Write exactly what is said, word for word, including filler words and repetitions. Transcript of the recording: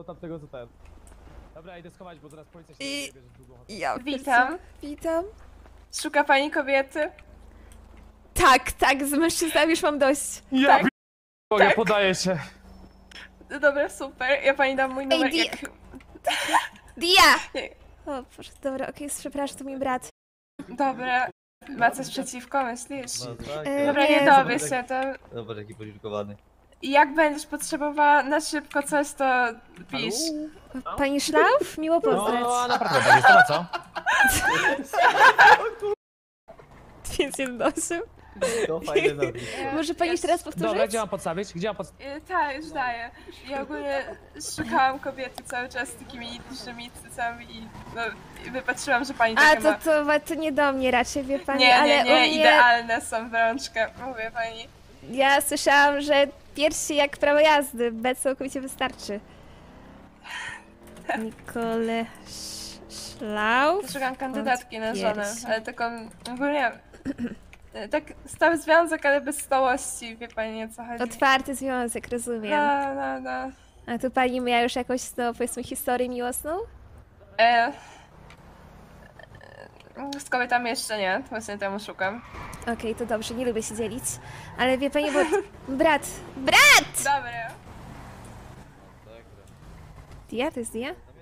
tamtego co ten. Dobra, idę schować, bo zaraz policja się I... bierze długą. Ja Witam. Witam. Szuka pani kobiety? Tak, tak, z mężczyznami już mam dość. Ja Tak. p... ja Tak. podaję się. No dobra, super. Ja pani dam mój numer. Di- Jak... Dia! Nie. O Boże, dobra, okej, przepraszam, to mój brat. Dobra. Ma coś przeciwko, myślisz? No tak, E, Dobra, nie. nie dowie się, to Zobacz jaki podziękowany. jak będziesz potrzebowała na szybko coś, to pisz. Pani Szlauf? Miło poznać. No, naprawdę będzie, to na co? Więc jednością. To fajne nazwisko. Może pani jeszcze raz powtórzyć? Dobra, gdzie mam podstawić? Gdzie mam podstawić? Y, Tak, już daję. Ja ogólnie szukałam kobiety cały czas z takimi dużymi cycami i no, i wypatrzyłam, że pani A, takie to, ma. to, to nie do mnie raczej, wie pani, Nie, ale nie, nie, u mnie... idealne są w rączkę, mówię pani. Ja słyszałam, że piersi jak prawo jazdy, B całkowicie wystarczy. Nicole Sz- Szlauf? Szukam kandydatki na żonę, Piersi. ale taką ogólnie... Tak stały związek, ale bez stałości, wie pani o co chodzi. Otwarty związek, rozumiem. No, no, no. A tu pani miała już jakąś, no, powiedzmy, historię miłosną? E, e, z kobietami jeszcze nie, właśnie temu szukam. Okej, to dobrze, nie lubię się dzielić. Ale wie pani, bo... Brat! Brat! Dobra. Dia, to jest Dia?